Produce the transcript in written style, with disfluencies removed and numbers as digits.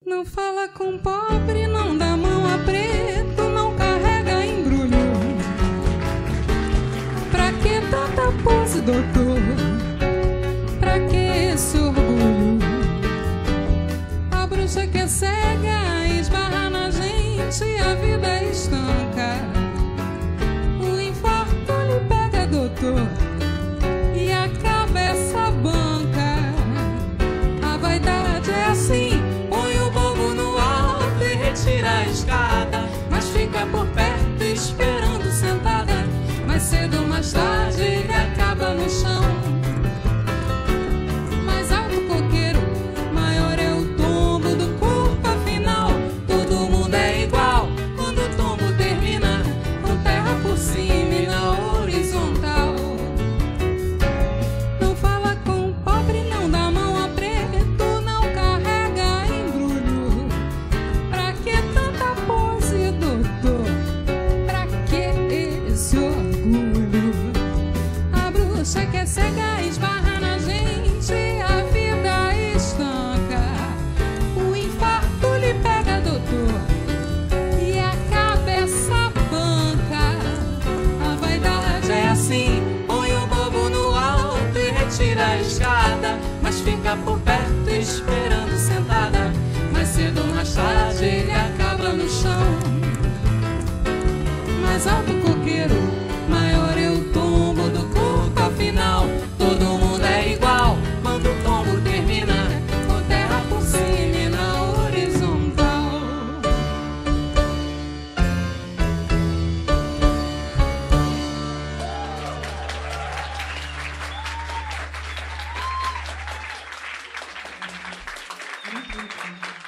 Não fala com pobre, não dá mão a preto, não carrega embrulho. Pra que tanta pose, doutor? Pra que esse orgulho? A bruxa que é cega esbarra na gente, a vida estanca. O infarto lhe pega, doutor, e a cabeça banca. A vaidade é assim, põe o bobo no alto e retira a escada, mas fica por perto esperando sentada. Mais cedo ou mais tarde ele acaba no chão. Mais alto o coqueiro, maior é o tombo do corpo, afinal todo mundo é igual. Quando o tombo termina, com terra por cima e na horizontal. Não fala com pobre, não dá mão a preto, não carrega embrulho. Pra que tanta pose, doutor? Pra que esse orgulho? A bruxa que é cega esbarra na gente, a vida estanca. O infarto lhe pega, doutor, e a cabeça banca. A vaidade é assim, põe o bobo no alto e retira a escada, mas fica por perto esperando sentada. Mais cedo ou mais tarde ele acaba no chão. Mais alto o coqueiro, maior é o tombo do corpo, afinal todo mundo é igual. Quando o tombo termina, com terra por cima e na horizontal. Muito bom.